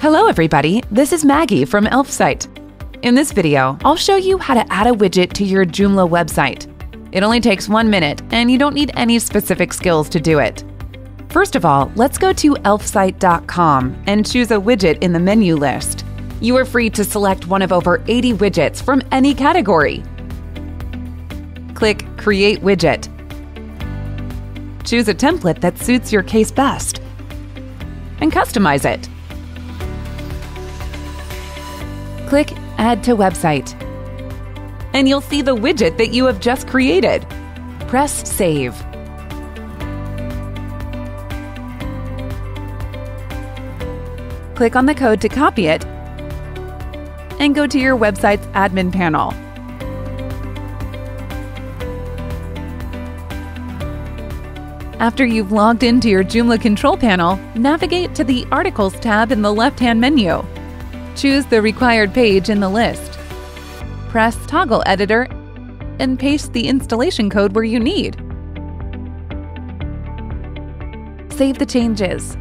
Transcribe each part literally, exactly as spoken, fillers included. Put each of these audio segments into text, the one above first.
Hello everybody, this is Maggie from Elfsight. In this video, I'll show you how to add a widget to your Joomla website. It only takes one minute and you don't need any specific skills to do it. First of all, let's go to elfsight dot com and choose a widget in the menu list. You are free to select one of over eighty widgets from any category. Click Create Widget. Choose a template that suits your case best and customize it. Click Add to Website, and you'll see the widget that you have just created. Press Save. Click on the code to copy it, and go to your website's admin panel. After you've logged into your Joomla control panel, navigate to the Articles tab in the left-hand menu. Choose the required page in the list. Press Toggle Editor and paste the installation code where you need. Save the changes.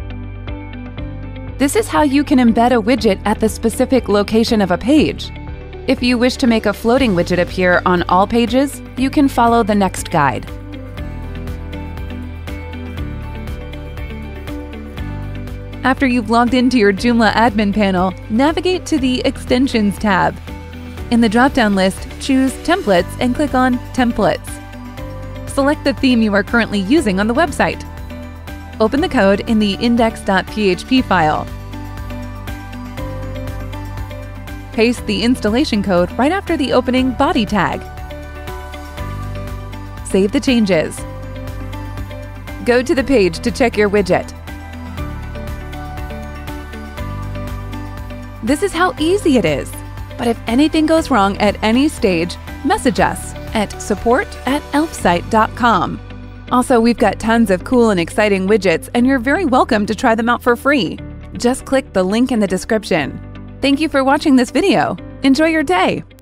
This is how you can embed a widget at the specific location of a page. If you wish to make a floating widget appear on all pages, you can follow the next guide. After you've logged into your Joomla admin panel, navigate to the Extensions tab. In the drop-down list, choose Templates and click on Templates. Select the theme you are currently using on the website. Open the code in the index dot P H P file. Paste the installation code right after the opening body tag. Save the changes. Go to the page to check your widget. This is how easy it is. But if anything goes wrong at any stage, message us at support at elfsight dot com. Also, we've got tons of cool and exciting widgets, and you're very welcome to try them out for free. Just click the link in the description. Thank you for watching this video. Enjoy your day.